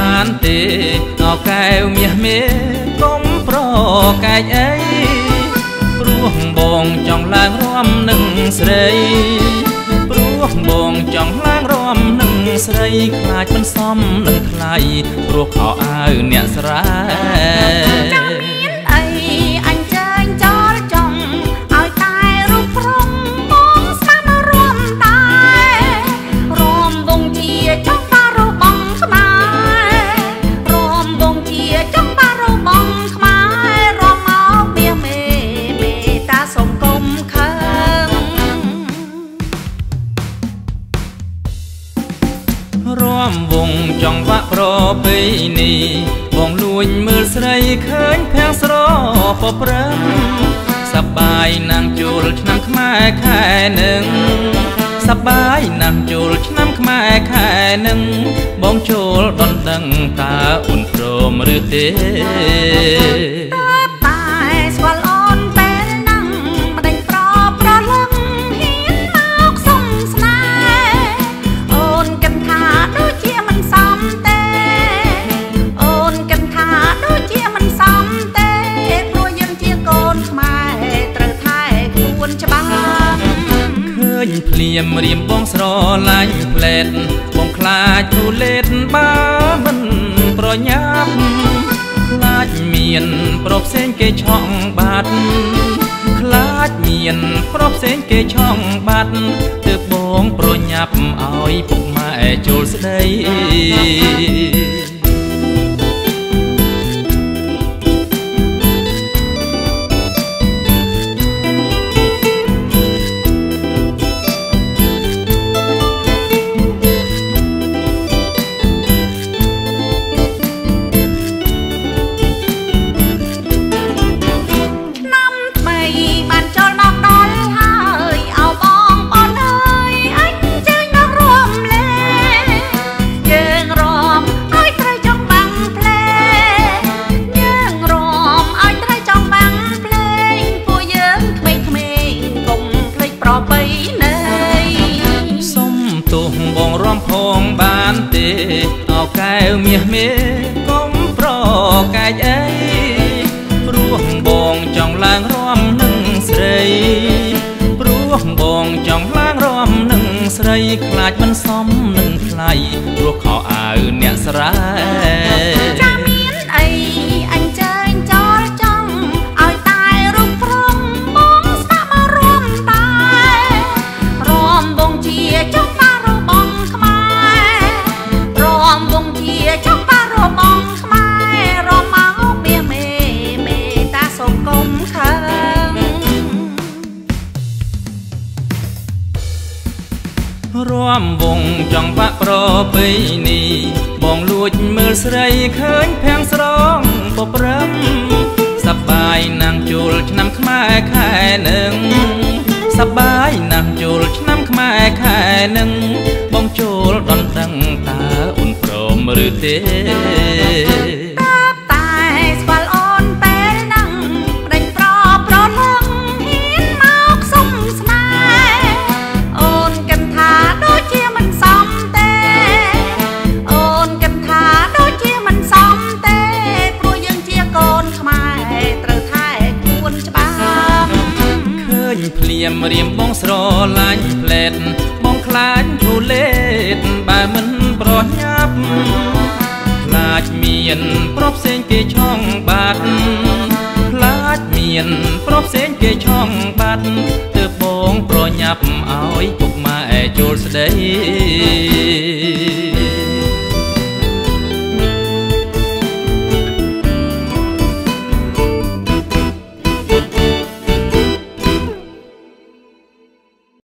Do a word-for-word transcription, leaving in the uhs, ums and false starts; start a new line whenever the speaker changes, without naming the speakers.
បានទេអោកែវមាសមេកុំប្រកែកអីព្រោះបងចង់ឡើងរំនឹងស្រីព្រោះបងចង់ឡើងរំនឹងស្រីខ្លាចមិនសមនឹងថ្លៃព្រោះខោអាវអ្នកស្រែ
ចាំមានអីអញចែងចោលចង់ឲ្យតែរូបព្រំបងស្ដាប់រួមតែរំវងជាចង់បារបងខ្មែររំវងជាចង់បារបងខ្មែររំមកមាសមេមេតាសុំគុំខើ
រំវងចង់បាក់ប្រពៃនេះបងលួចមើលស្រីឃើញភាំងស្រពព្រឹមសបាយណាំងជុលឆ្នាំខ្មែរខែនឹងសបាយណាំងជុលឆ្នាំខ្មែរខែនឹងបងជុលដនដឹងតើអូនព្រមឬទេ
តែស្គាល់អូនពេលហ្នឹងមិនដេញប្រប្រលឹងហ៊ានមកសុំស្នេហ៍អូនគិតថាដូចជាមិនសមទេអូនគិតថាដូចជាមិនសមទេព្រោះយើងជាកូនខ្មែរត្រូវថែគួនច្បាស់
ឃើញភ្លៀមរៀមបងស្រឡាញ់ផ្លែតបងខ្លាចទូលេតបើមិនប្រញាប់ខ្លាចមានប្រុសផ្សេងគេឆក់បាត់ខ្លាចមានប្រុសផ្សេងគេឆក់បាត់ទើបបងប្រញាប់ឲ្យពុកម៉ែចូលស្ដីបងរំផងបានទេអោកែវមាសមេកុំប្រកែកអីព្រោះបងចង់ឡើងរំនឹងស្រីព្រោះបងចង់ឡើងរំនឹងស្រីខ្លាចមិនសមនឹងថ្លៃព្រោះខោអាវអ្នកស្រែ
ចាំមានអីអញចែងចោលចង់ឲ្យតែរូបព្រំបងស្ដាប់រួមតែរំវងជាចង់ចង់បារបងខ្មែររំមកមាសមេមេតាសុំគុំខើ
រំវងចង់បាក់ប្រពៃនេះបងលួចមើលស្រីឃើញភាំងស្រងពព្រឹមសបាយណាំងជុលឆ្នាំខ្មែរខែនឹងសបាយណាំងជុលឆ្នាំខ្មែរខែនឹងបងជុលដនដឹងតើអូនព្រមឬទេ
តែស្គាល់អូនពេលហ្នឹងដេញប្រប្រលឹងហ៊ានមកសុំស្នេហ៍អូនគិតថាដូចជាមិនសមទេអូនគិតថាដូចជាមិនសមទេព្រោះយើងជាកូនខ្មែរត្រូវថែគួនច្បាស់
ឃើញភ្លៀមរៀមបងស្រឡាញ់ផ្លែតបងខ្លាចទូលេតបើមិនប្រញាប់ខ្លាចមានប្រុសផ្សេងគេឆក់បាត់ខ្លាចមានប្រុសផ្សេងគេឆក់បាត់ទើបបងប្រញាប់ឲ្យពុកម៉ែចូលស្ដី